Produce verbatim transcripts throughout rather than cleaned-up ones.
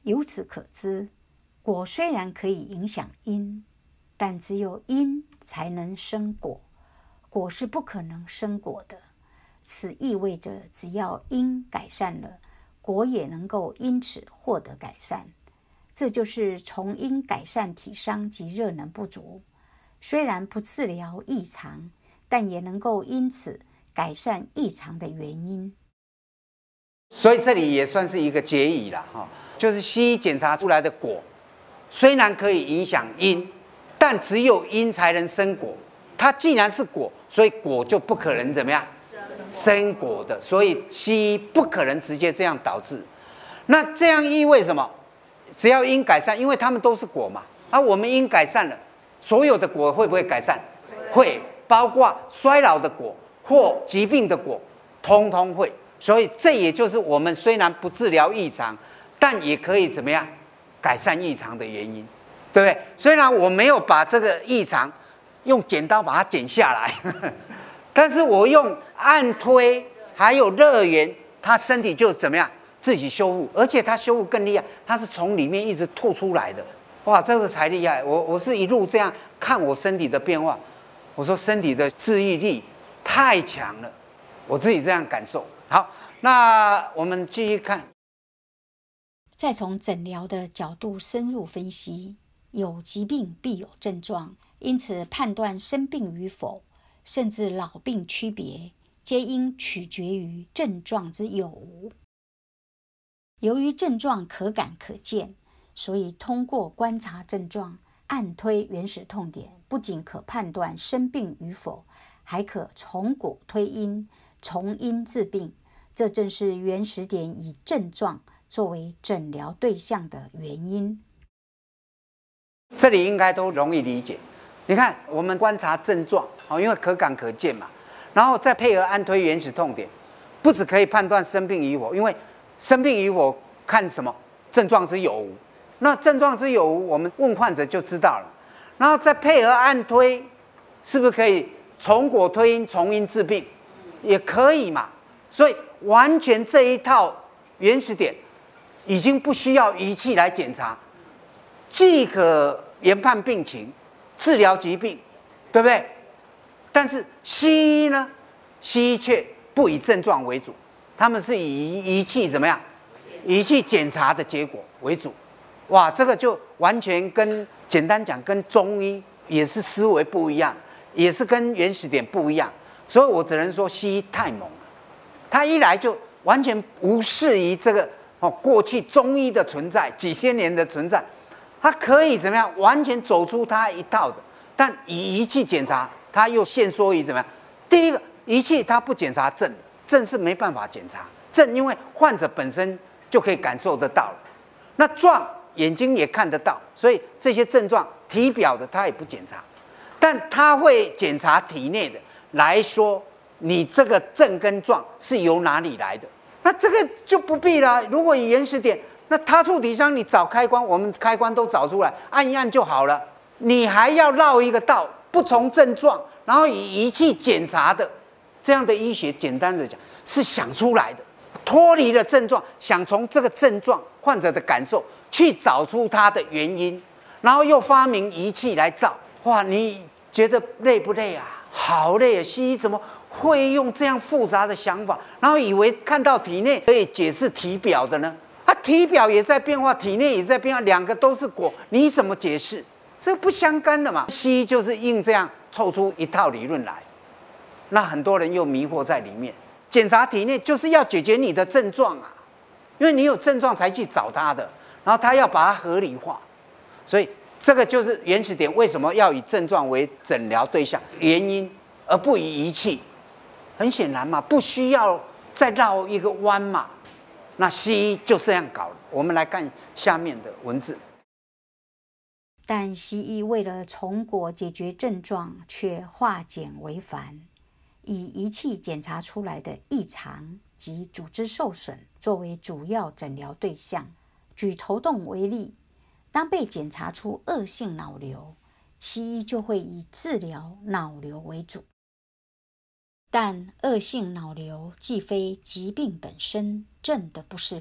由此可知，果虽然可以影响因，但只有因才能生果，果是不可能生果的。此意味着只要因改善了，果也能够因此获得改善。这就是从因改善体伤及热能不足，虽然不治疗异常，但也能够因此改善异常的原因。 所以这里也算是一个结语了哈，就是西医检查出来的果，虽然可以影响因，但只有因才能生果。它既然是果，所以果就不可能怎么样生果的，所以西医不可能直接这样导致。那这样意味什么？只要因改善，因为它们都是果嘛，而、啊、我们因改善了，所有的果会不会改善？会，包括衰老的果或疾病的果，通通会。所以这也就是我们虽然不治疗异常，但也可以怎么样改善异常的原因，对不对？虽然我没有把这个异常用剪刀把它剪下来，呵呵，但是我用按推还有热源，它身体就怎么样自己修复，而且它修复更厉害，它是从里面一直吐出来的。哇，这个才厉害！我我是一路这样看我身体的变化，我说身体的治愈力太强了，我自己这样感受。好，那我们继续看。 再从诊疗的角度深入分析，有疾病必有症状，因此判断生病与否，甚至老病区别，皆应取决于症状之有无。由于症状可感可见，所以通过观察症状，按推原始痛点，不仅可判断生病与否，还可从果推因，从因治病。这正是原始点以症状作为诊疗对象的原因。 这里应该都容易理解。你看，我们观察症状，因为可感可见嘛，然后再配合按推原始痛点，不只可以判断生病与否，因为生病与否看什么？症状之有无。那症状之有无，我们问患者就知道了。然后再配合按推，是不是可以从果推因，从因治病？也可以嘛。所以完全这一套原始点已经不需要仪器来检查，既可研判病情、治疗疾病，对不对？但是西医呢？西医却不以症状为主，他们是以仪器怎么样？仪器检查的结果为主。哇，这个就完全跟简单讲，跟中医也是思维不一样，也是跟原始点不一样。所以我只能说西医太猛了。他一来就完全无视于这个哦过去中医的存在，几千年的存在，他可以怎么样完全走出他一套的，但以仪器检查，他又限缩于怎么样？第一个，仪器它不检查症，症是没办法检查，症因为患者本身就可以感受得到了，那状眼睛也看得到，所以这些症状体表的他也不检查，但他会检查体内的来说。你这个症跟状是由哪里来的？那这个就不必了。如果以原始点，那他处体伤，你找开关，我们开关都找出来，按一按就好了。你还要绕一个道，不从症状，然后以仪器检查的，这样的医学，简单的讲是想出来的，脱离了症状，想从这个症状患者的感受去找出它的原因，然后又发明仪器来照。哇，你觉得累不累啊？好累啊！西医怎么会用这样复杂的想法，然后以为看到体内可以解释体表的呢？啊，体表也在变化，体内也在变化，两个都是果，你怎么解释？这不相干的嘛。西医就是硬这样凑出一套理论来，那很多人又迷惑在里面。检查体内就是要解决你的症状啊，因为你有症状才去找他的，然后他要把它合理化，所以这个就是原始点为什么要以症状为诊疗对象原因，而不以仪器。很显然嘛，不需要再绕一个弯嘛。那西医就这样搞了。我们来看下面的文字。 但西医为了从果解决症状，却化简为繁，以仪器检查出来的异常及组织受损作为主要诊疗对象。举头痛为例，当被检查出恶性脑瘤，西医就会以治疗脑瘤为主。但恶性脑瘤既非疾病本身，症的不适感，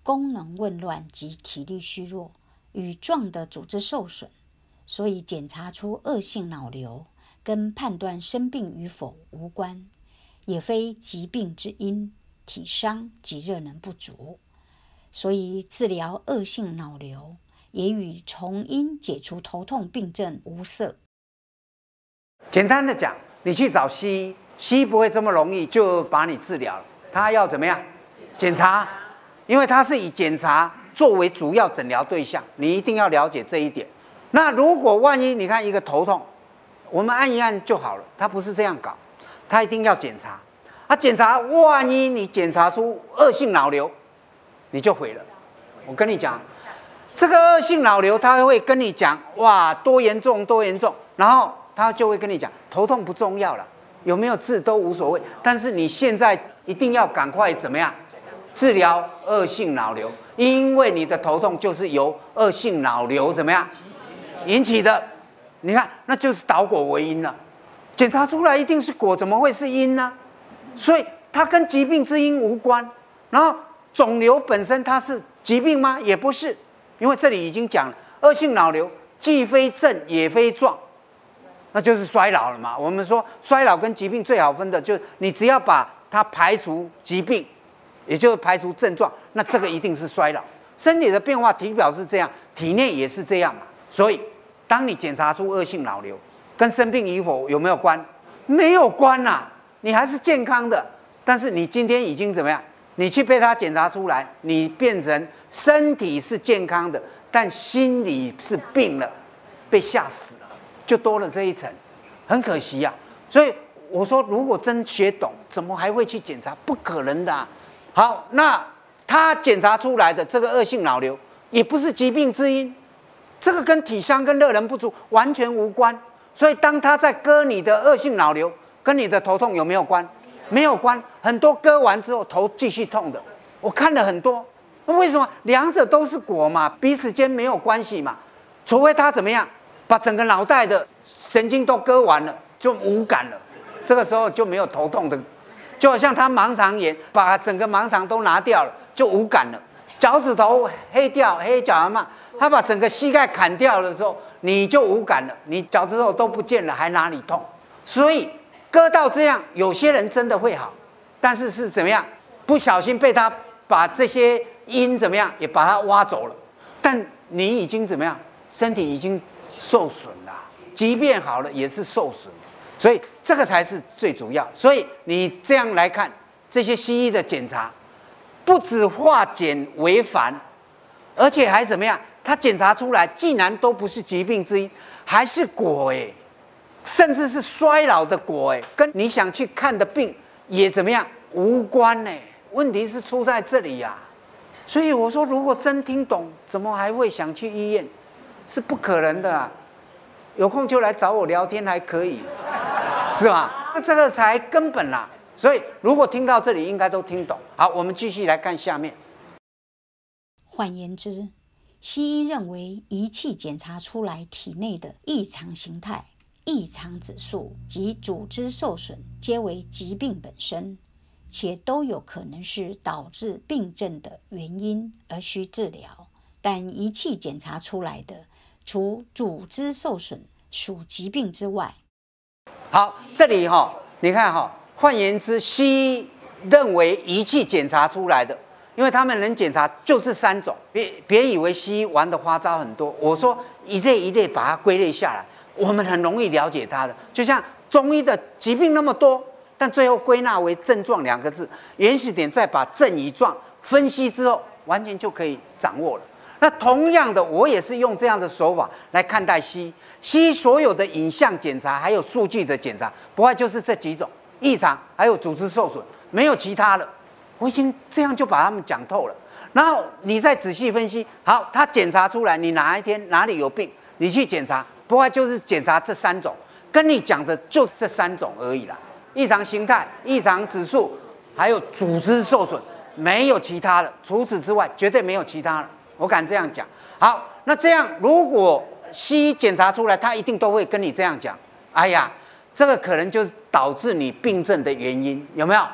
功能紊乱及体力虚弱，与壮的组织受损，所以检查出恶性脑瘤，跟判断生病与否无关，也非疾病之因，体伤及热能不足。所以治疗恶性脑瘤也与从因解除头痛病症无涉。 简单的讲，你去找西医，西医不会这么容易就把你治疗了，他要怎么样？检查，因为他是以检查作为主要诊疗对象，你一定要了解这一点。那如果万一你看一个头痛，我们按一按就好了，他不是这样搞，他一定要检查。他检查，万一你检查出恶性脑瘤，你就毁了。我跟你讲，这个恶性脑瘤他会跟你讲，哇，多严重多严重，然后他就会跟你讲，头痛不重要了，有没有治都无所谓，但是你现在一定要赶快怎么样治疗恶性脑瘤，因为你的头痛就是由恶性脑瘤怎么样引起的。你看，那就是导果为因了。检查出来一定是果，怎么会是因呢？所以它跟疾病之因无关。然后肿瘤本身它是疾病吗？也不是，因为这里已经讲了，恶性脑瘤既非症也非状，那就是衰老了嘛。我们说衰老跟疾病最好分的，就是你只要把它排除疾病，也就是排除症状，那这个一定是衰老。身体的变化，体表是这样，体内也是这样嘛。所以，当你检查出恶性脑瘤，跟生病与否有没有关？没有关呐、啊，你还是健康的。但是你今天已经怎么样？你去被它检查出来，你变成身体是健康的，但心理是病了，被吓死了，就多了这一层，很可惜呀、啊。所以我说，如果真学懂，怎么还会去检查？不可能的、啊。好，那他检查出来的这个恶性脑瘤，也不是疾病之因，这个跟体伤跟热能不足完全无关。所以当他在割你的恶性脑瘤，跟你的头痛有没有关？没有关。很多割完之后头继续痛的，我看了很多。那为什么？两者都是果嘛，彼此间没有关系嘛。除非他怎么样，把整个脑袋的神经都割完了，就无感了，这个时候就没有头痛的。就好像他盲肠炎，把整个盲肠都拿掉了，就无感了。脚趾头黑掉，黑脚阿嬷，他把整个膝盖砍掉的时候，你就无感了，你脚趾头都不见了，还哪里痛？所以割到这样，有些人真的会好，但是是怎么样？不小心被他把这些因怎么样，也把它挖走了。但你已经怎么样？身体已经受损了，即便好了也是受损。所以这个才是最主要。所以你这样来看，这些西医的检查，不止化简为繁，而且还怎么样？他检查出来，竟然都不是疾病之因，还是果哎，甚至是衰老的果哎，跟你想去看的病也怎么样无关呢？问题是出在这里呀、啊。所以我说，如果真听懂，怎么还会想去医院？是不可能的啊！有空就来找我聊天还可以，是吧？那这个才根本啦。所以如果听到这里，应该都听懂。好，我们继续来看下面。 换言之，西医认为仪器检查出来体内的异常形态、异常指数及组织受损，皆为疾病本身，且都有可能是导致病症的原因而需治疗。但仪器检查出来的，除组织受损属疾病之外， 好，这里哈、哦，你看哈、哦，换言之，西医认为仪器检查出来的，因为他们能检查就这三种，别别以为西医玩的花招很多。我说一类一类把它归类下来，我们很容易了解它的。就像中医的疾病那么多，但最后归纳为症状两个字，原始点再把症与状分析之后，完全就可以掌握了。那同样的，我也是用这样的手法来看待西医。西医所有的影像检查，还有数据的检查，不外就是这几种异常，还有组织受损，没有其他了。我已经这样就把他们讲透了。然后你再仔细分析，好，他检查出来你哪一天哪里有病，你去检查，不外就是检查这三种，跟你讲的就这三种而已啦。异常形态、异常指数，还有组织受损，没有其他的。除此之外，绝对没有其他的。我敢这样讲。好，那这样如果西医检查出来，他一定都会跟你这样讲。哎呀，这个可能就是导致你病症的原因，有没有？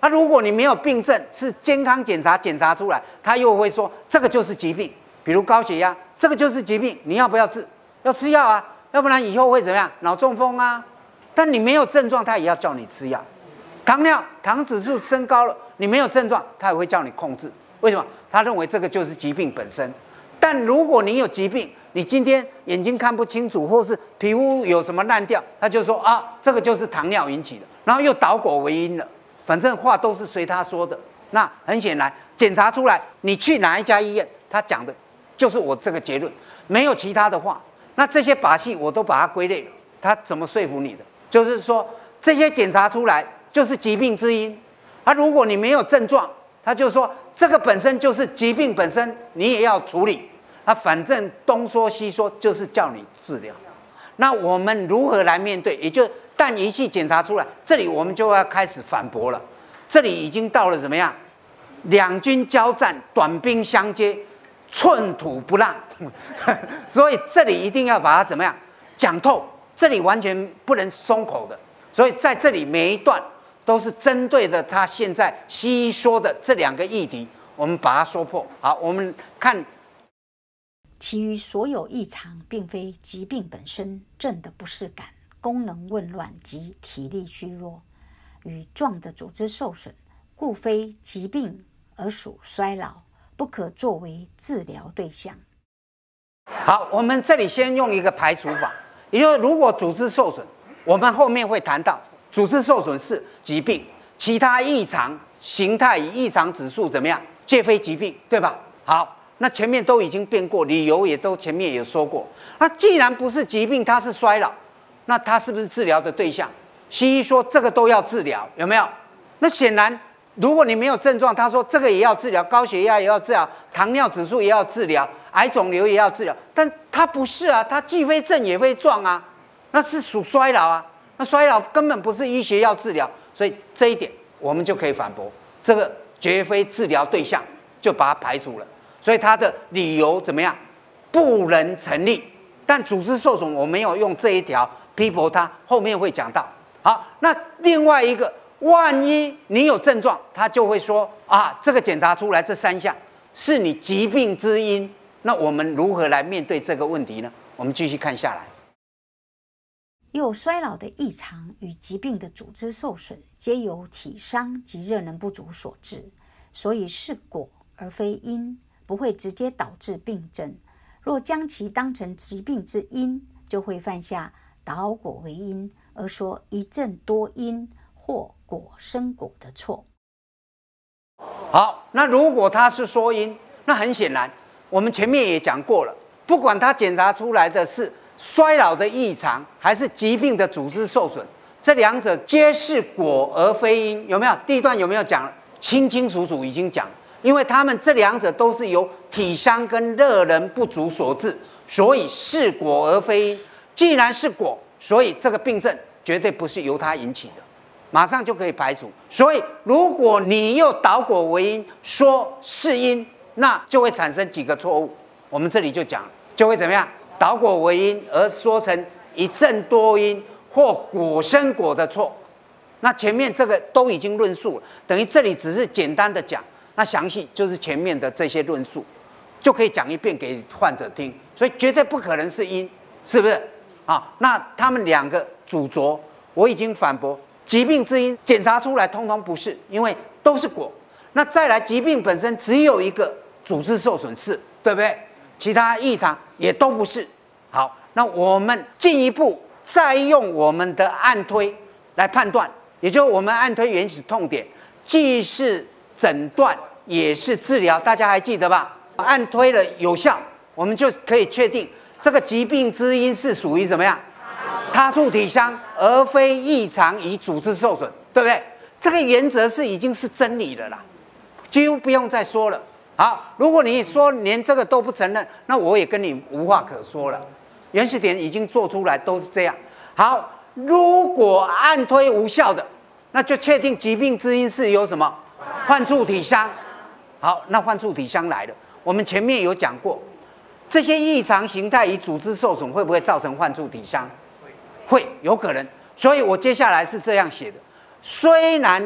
啊，如果你没有病症，是健康检查检查出来，他又会说这个就是疾病，比如高血压，这个就是疾病，你要不要治？要吃药啊，要不然以后会怎么样？脑中风啊。但你没有症状，他也要叫你吃药。糖尿糖指数升高了，你没有症状，他也会叫你控制。为什么？他认为这个就是疾病本身。但如果你有疾病，你今天眼睛看不清楚，或是皮肤有什么烂掉，他就说啊，这个就是糖尿引起的，然后又倒果为因了。反正话都是随他说的。那很显然，检查出来，你去哪一家医院，他讲的就是我这个结论，没有其他的话。那这些把戏我都把它归类了，他怎么说服你的？就是说，这些检查出来就是疾病之因。啊，如果你没有症状，他就说这个本身就是疾病本身，你也要处理。啊，反正东说西说，就是叫你治疗。那我们如何来面对？也就但仪器检查出来，这里我们就要开始反驳了。这里已经到了怎么样？两军交战，短兵相接，寸土不让。所以这里一定要把它怎么样讲透。这里完全不能松口的，所以在这里每一段都是针对的他现在西医说的这两个议题，我们把它说破。好，我们看， 其余所有异常并非疾病本身，症的不适感、功能紊乱及体力虚弱，与状的组织受损，故非疾病而属衰老，不可作为治疗对象。 好，我们这里先用一个排除法。也就是如果组织受损，我们后面会谈到组织受损是疾病，其他异常形态与异常指数怎么样，皆非疾病，对吧？好，那前面都已经变过，理由也都前面也说过。那既然不是疾病，它是衰老，那它是不是治疗的对象？西医说这个都要治疗，有没有？那显然，如果你没有症状，他说这个也要治疗，高血压也要治疗，糖尿指数也要治疗。癌肿瘤也要治疗，但它不是啊，它既非症也非状啊，那是属衰老啊，那衰老根本不是医学要治疗，所以这一点我们就可以反驳，这个绝非治疗对象，就把它排除了。所以它的理由怎么样？不能成立。但组织受损我没有用这一条批驳它，后面会讲到。好，那另外一个，万一你有症状，他就会说啊，这个检查出来这三项是你疾病之因。那我们如何来面对这个问题呢？我们继续看下来。 有衰老的异常与疾病的组织受损，皆由体伤及热能不足所致，所以是果而非因，不会直接导致病症。若将其当成疾病之因，就会犯下倒果为因，而说一症多因或果生果的错。 好，那如果他是说因，那很显然。我们前面也讲过了，不管他检查出来的是衰老的异常，还是疾病的组织受损，这两者皆是果而非因，有没有？第一段有没有讲？清清楚楚已经讲，因为他们这两者都是由体伤跟热能不足所致，所以是果而非因。既然是果，所以这个病症绝对不是由它引起的，马上就可以排除。所以如果你又倒果为因，说是因，那就会产生几个错误，我们这里就讲，就会怎么样？倒果为因，而说成一症多因或果生果的错。那前面这个都已经论述了，等于这里只是简单的讲，那详细就是前面的这些论述，就可以讲一遍给患者听。所以绝对不可能是因，是不是？啊，那他们两个主轴，我已经反驳，疾病之因检查出来通通不是，因为都是果。那再来，疾病本身只有一个。组织受损是，对不对？其他异常也都不是。好，那我们进一步再用我们的按推来判断，也就是我们按推原始痛点，既是诊断也是治疗，大家还记得吧？按推了有效，我们就可以确定这个疾病之因是属于怎么样？他处体伤，而非异常与组织受损，对不对？这个原则是已经是真理了啦，几乎不用再说了。好，如果你说连这个都不承认，那我也跟你无话可说了。原始点已经做出来，都是这样。好，如果按推无效的，那就确定疾病之因是由什么？患处体伤。好，那患处体伤来了，我们前面有讲过，这些异常形态与组织受损会不会造成患处体伤？会，有可能。所以我接下来是这样写的：虽然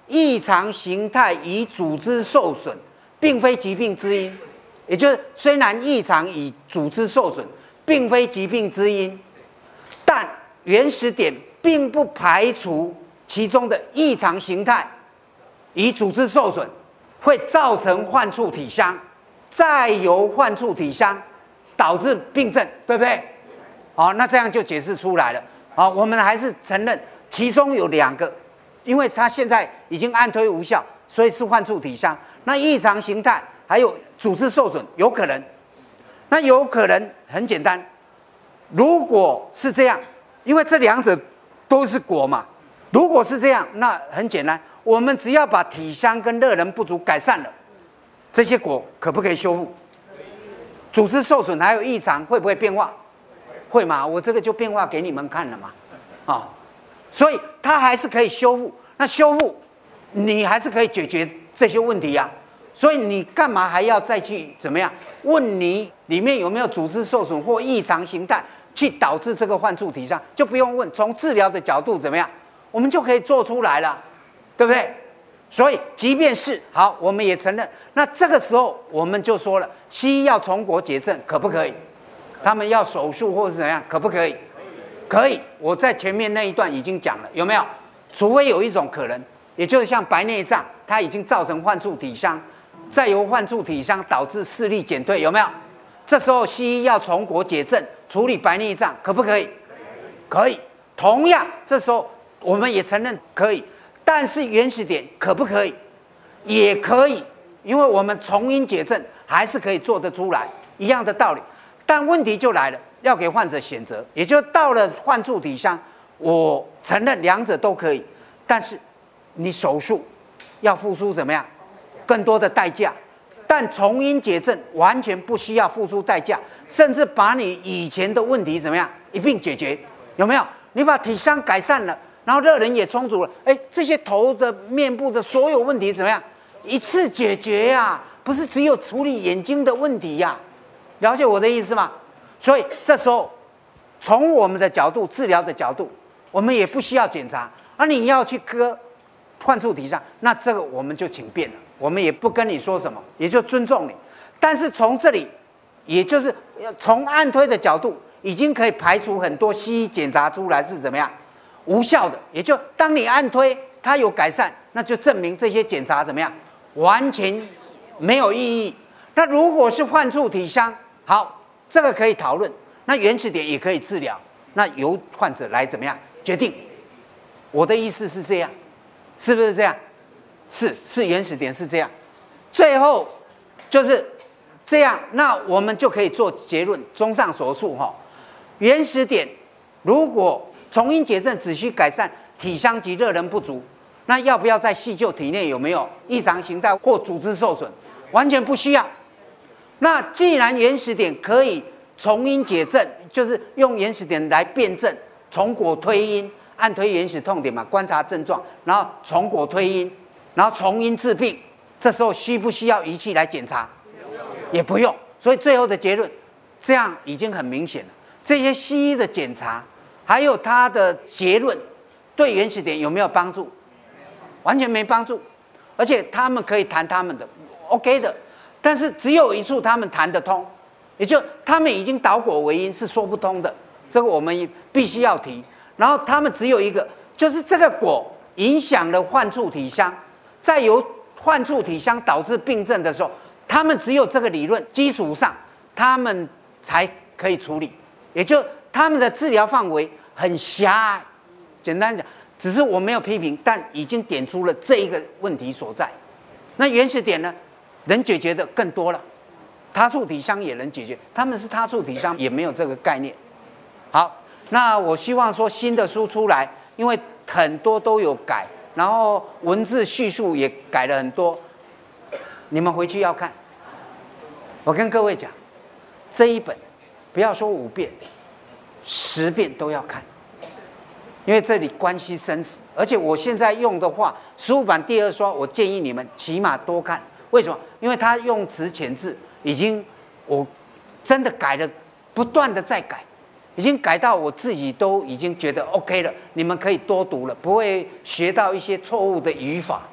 异常形态以组织受损，并非疾病之因。也就是虽然异常以组织受损，并非疾病之因，但原始点并不排除其中的异常形态以组织受损会造成患处体相，再由患处体相导致病症，对不对？好，那这样就解释出来了。好，我们还是承认其中有两个，因为它现在已经按推无效，所以是患处体相。那异常形态还有组织受损，有可能。那有可能很简单，如果是这样，因为这两者都是果嘛。如果是这样，那很简单，我们只要把体相跟热能不足改善了，这些果可不可以修复？组织受损还有异常会不会变化？会嘛？我这个就变化给你们看了嘛，啊、哦，所以它还是可以修复。那修复，你还是可以解决这些问题呀、啊。所以你干嘛还要再去怎么样？问你里面有没有组织受损或异常形态，去导致这个患处体相，就不用问。从治疗的角度怎么样，我们就可以做出来了，对不对？所以即便是好，我们也承认。那这个时候我们就说了，西医要从国解症可不可以？他们要手术或是怎样，可不可以？可以。我在前面那一段已经讲了，有没有？除非有一种可能，也就是像白内障，它已经造成患处体相。再由患处体相导致视力减退，有没有？这时候西医要从国解症处理白内障，可不可以？可以。同样，这时候我们也承认可以，但是原始点可不可以？也可以，因为我们从因解症还是可以做得出来，一样的道理。但问题就来了，要给患者选择，也就到了患处体相，我承认两者都可以，但是你手术要付出怎么样？更多的代价，但从因解症完全不需要付出代价，甚至把你以前的问题怎么样一并解决，有没有？你把体相改善了，然后热能也充足了，哎，这些头的、面部的所有问题怎么样一次解决呀、啊？不是只有处理眼睛的问题呀、啊？了解我的意思吗？所以这时候从我们的角度、治疗的角度，我们也不需要检查，而、啊、你要去割患处体相，那这个我们就请便了。我们也不跟你说什么，也就尊重你。但是从这里，也就是从按推的角度，已经可以排除很多西医检查出来是怎么样无效的。也就当你按推它有改善，那就证明这些检查怎么样完全没有意义。那如果是患处体相，好，这个可以讨论。那原始点也可以治疗，那由患者来怎么样决定。我的意思是这样，是不是这样？是是原始点是这样，最后就是这样，那我们就可以做结论。综上所述哈，原始点如果从因解症只需改善体相及热能不足，那要不要再细究体内有没有异常形态或组织受损？完全不需要。那既然原始点可以从因解症，就是用原始点来辩证，从果推因，按推原始痛点嘛，观察症状，然后从果推因。然后从因治病，这时候需不需要仪器来检查？也不用。所以最后的结论，这样已经很明显了。这些西医的检查，还有它的结论，对原始点有没有帮助？完全没帮助。而且他们可以谈他们的 ，OK 的，但是只有一处他们谈得通，也就他们已经导果为因是说不通的，这个我们必须要提。然后他们只有一个，就是这个果影响了患处体相。在由患处体相导致病症的时候，他们只有这个理论基础上，他们才可以处理。也就他们的治疗范围很狭隘。简单讲，只是我没有批评，但已经点出了这一个问题所在。那原始点呢，能解决的更多了，他处体相也能解决，他们是他处体相也没有这个概念。好，那我希望说新的书出来，因为很多都有改。然后文字叙述也改了很多，你们回去要看。我跟各位讲，这一本不要说五遍，十遍都要看，因为这里关系生死。而且我现在用的话，十五版第二刷，我建议你们起码多看。为什么？因为它用词遣字已经我真的改了，不断的在改。已经改到我自己都已经觉得 OK 了，你们可以多读了，不会学到一些错误的语法。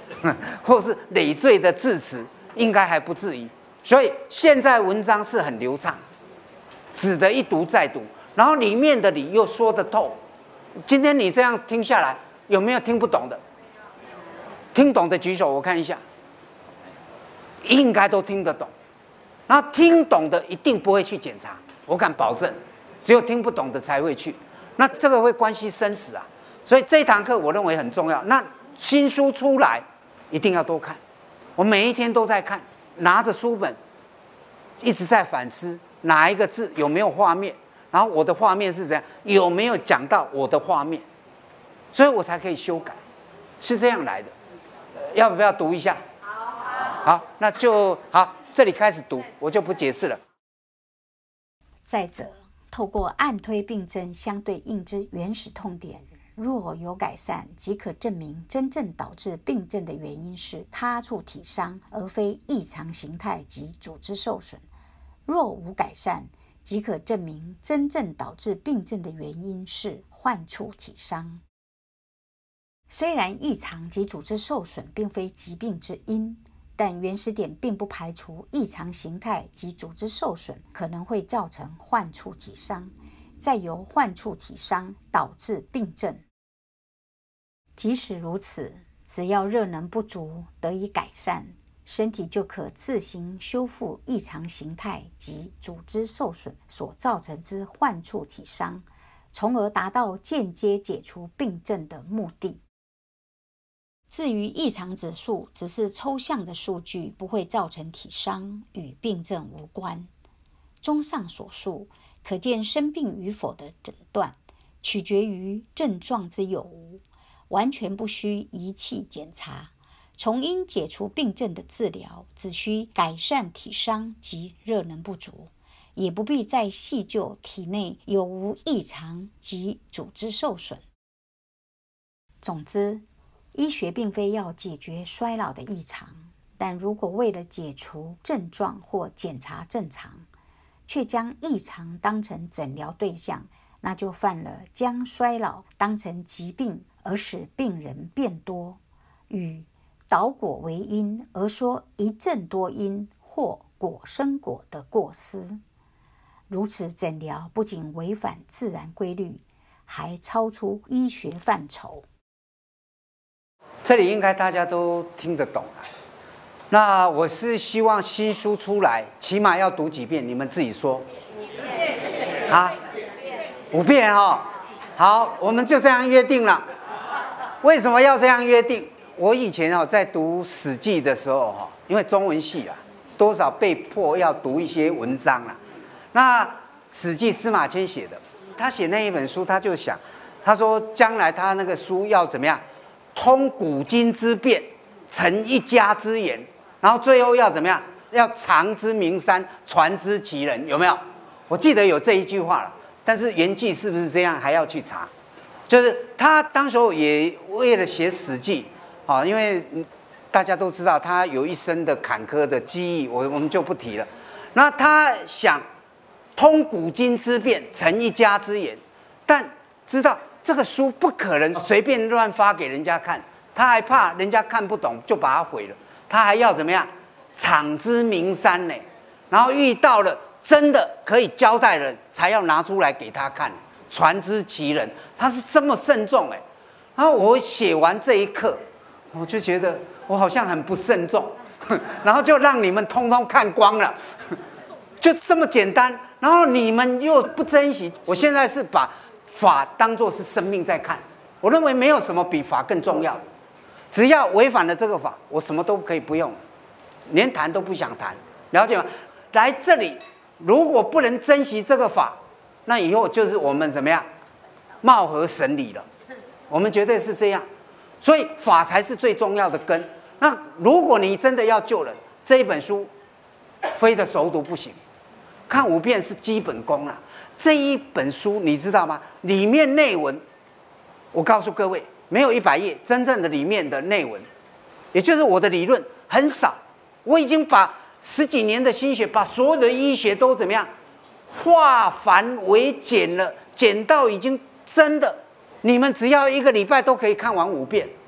或是累赘的字词，应该还不至于。所以现在文章是很流畅，指的一读再读，然后里面的理又说得透。今天你这样听下来，有没有听不懂的？听懂的举手，我看一下。应该都听得懂。然后听懂的一定不会去检查，我敢保证，只有听不懂的才会去。那这个会关系生死啊，所以这堂课我认为很重要。那新书出来一定要多看，我每一天都在看，拿着书本一直在反思哪一个字有没有画面，然后我的画面是怎样，有没有讲到我的画面，所以我才可以修改，是这样来的。要不要读一下？好，那就好。这里开始读，我就不解释了。 再者，透过按推病症相对应之原始痛点，若有改善，即可证明真正导致病症的原因是他处体伤，而非异常形态及组织受损；若无改善，即可证明真正导致病症的原因是患处体伤。虽然异常及组织受损并非疾病之因，但原始点并不排除异常形态及组织受损可能会造成患处体伤，再由患处体伤导致病症。即使如此，只要热能不足得以改善，身体就可自行修复异常形态及组织受损所造成之患处体伤，从而达到间接解除病症的目的。至于异常指数只是抽象的数据，不会造成体伤，与病症无关。综上所述，可见生病与否的诊断取决于症状之有无，完全不需仪器检查。从因解除病症的治疗只需改善体伤及热能不足，也不必再细究体内有无异常及组织受损。总之，医学并非要解决衰老的异常，但如果为了解除症状或检查正常，却将异常当成诊疗对象，那就犯了将衰老当成疾病而使病人变多，与倒果为因而说一症多因或果生果的过失。如此诊疗不仅违反自然规律，还超出医学范畴。 这里应该大家都听得懂了。那我是希望新书出来，起码要读几遍，你们自己说。啊，五遍哈、哦。好，我们就这样约定了。为什么要这样约定？我以前哦在读《史记》的时候哈，因为中文系啊，多少被迫要读一些文章啦。那《史记》司马迁写的，他写那一本书，他就想，他说将来他那个书要怎么样？通古今之变，成一家之言，然后最后要怎么样？要藏之名山，传之其人，有没有？我记得有这一句话了，但是原句是不是这样还要去查。就是他当时候也为了写《史记》，啊，因为大家都知道他有一生的坎坷的记忆，我我们就不提了。那他想通古今之变，成一家之言，但知道这个书不可能随便乱发给人家看，他还怕人家看不懂就把它毁了，他还要怎么样？藏之名山呢？然后遇到了真的可以交代的人，才要拿出来给他看，传之其人。他是这么慎重哎。然后我写完这一课，我就觉得我好像很不慎重，然后就让你们通通看光了，就这么简单。然后你们又不珍惜，我现在是把法当作是生命在看，我认为没有什么比法更重要的。只要违反了这个法，我什么都可以不用，连谈都不想谈，了解吗？来这里，如果不能珍惜这个法，那以后就是我们怎么样，貌合神离了。我们绝对是这样，所以法才是最重要的根。那如果你真的要救人，这一本书非得熟读不行，看五遍是基本功啦。这一本书你知道吗？里面内文，我告诉各位，没有一百页，真正的里面的内文，也就是我的理论很少。我已经把十几年的心血，把所有的医学都怎么样化繁为简了，简到已经真的，你们只要一个礼拜都可以看完五遍，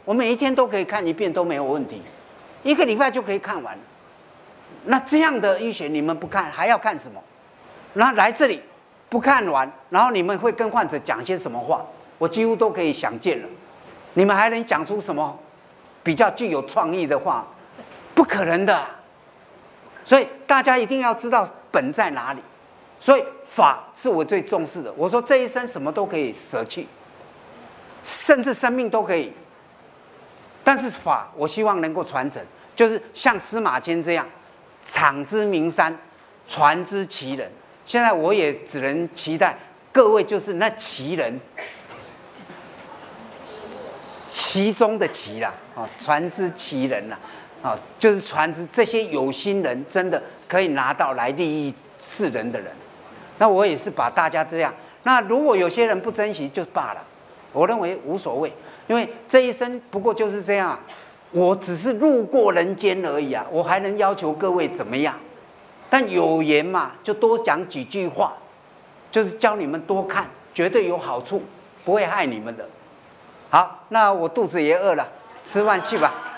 我每一天都可以看一遍都没有问题，一个礼拜就可以看完。那这样的医学你们不看还要看什么？然后来这里不看完，然后你们会跟患者讲些什么话？我几乎都可以想见了。你们还能讲出什么比较具有创意的话？不可能的。所以大家一定要知道本在哪里。所以法是我最重视的。我说这一生什么都可以舍弃，甚至生命都可以。但是法，我希望能够传承，就是像司马迁这样，场之名山，传之其人。现在我也只能期待各位就是那奇人，其中的奇啦，啊，传之其人啦，啊，就是传之这些有心人，真的可以拿到来利益世人的人。那我也是把大家这样。那如果有些人不珍惜就罢了，我认为无所谓。因为这一生不过就是这样啊，我只是路过人间而已啊，我还能要求各位怎么样？但有缘嘛，就多讲几句话，就是教你们多看，绝对有好处，不会害你们的。好，那我肚子也饿了，吃饭去吧。